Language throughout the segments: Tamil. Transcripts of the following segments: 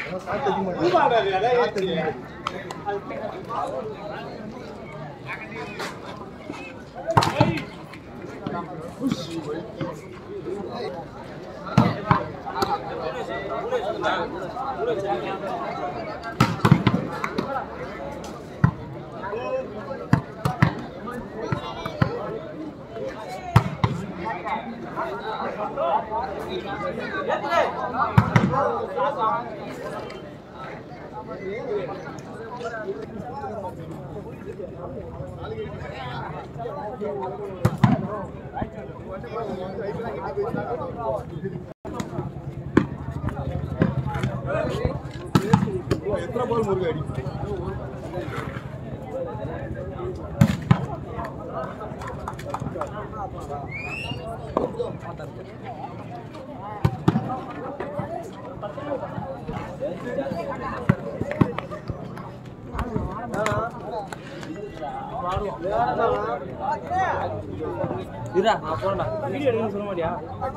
இதா நான் போறேன்டா வீடியோ எடுக்க சொல்ல மாட்டியா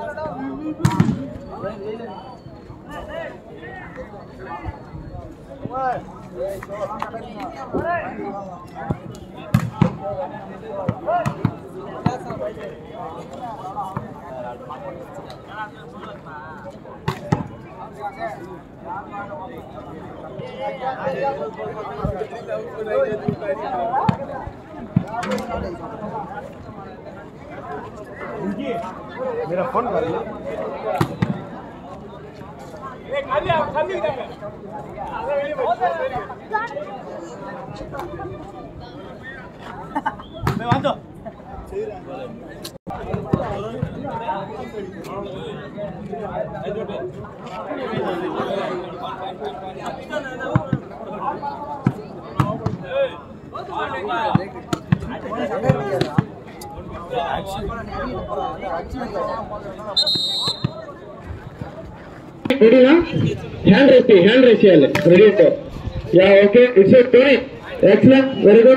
मेरा फोन कर ready now? Hand raise ready to. Yeah, okay, it's a Tony. Excellent, very good.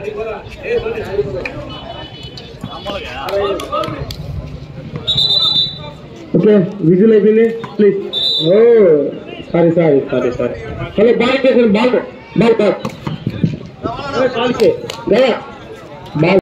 Okay, visual ability, please. Oh, sorry. Hello, ball. Ball. Ball. Ball.